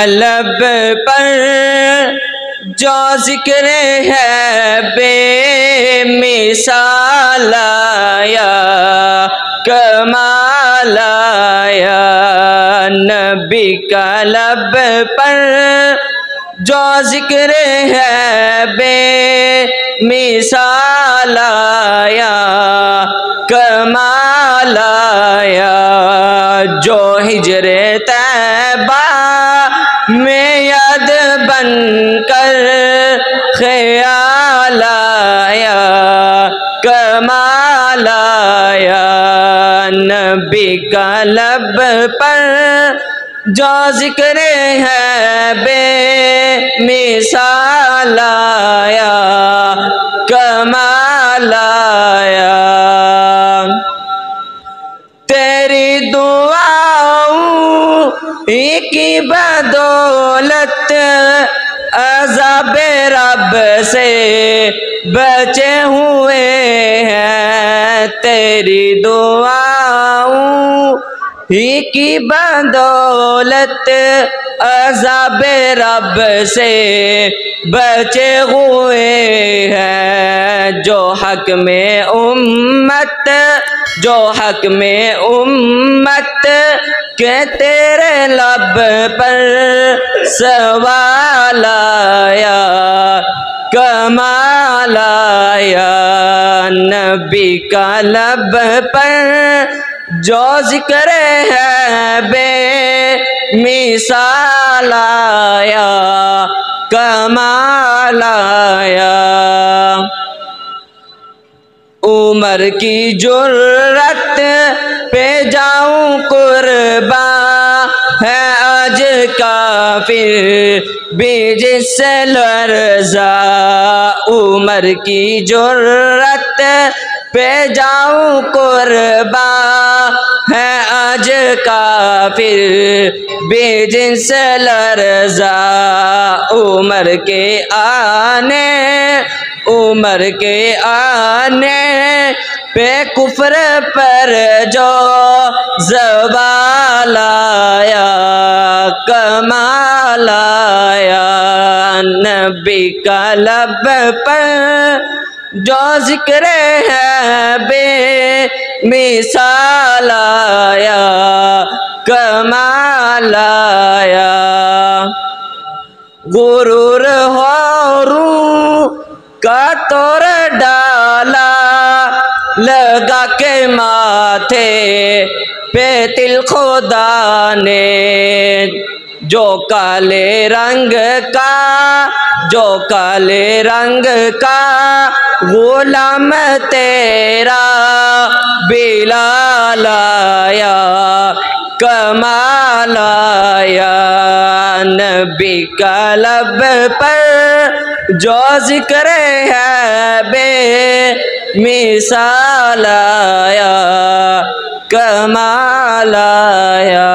लब पर जो जिक्र है बेमिसाल आया कमाल आया। नबी का लब पर जो जिक्र है बेमिसाल आया कमाल आया। जो हिजरे तैबा में याद बनकर ख्याल आया कमाल आया। नबी का लब पर जो जिक्र है बेमिसाल आया कमाल आया। तेरी दुआओं की बदौलत अज़ाबे रब से बचे हुए हैं। तेरी दुआओं की बदौलत अज़ाबे रब से बचे हुए हैं। जो हक में उम्मत के तेरे लब पर सवाल आया कमाल आया। नबी का लब पर जो जिक्र है बेमिसाल आया कमाल आया। उमर की जुर्रत पे जाऊं कुर्बान है आज काफिर भी जिससे लर्ज़ा। उमर की जुर्रत पे जाऊं कुर्बान है आज काफिर भी जिससे लर्ज़ा। उमर के आने पे कुफ्र पर जो ज़वाल आया कमाल आया। नबी का लब पर जो जिक्र है बेमिसाल आया कमाल आया। गुरूर औरों का तोड़ डाला लगा के माथे पे तिल खुदा ने। जो काले रंग का गुलाम तेरा बिलाल आया कमाल आया। नबी का लब पर जो जिक्र है बेमिसाल आया कमाल आया।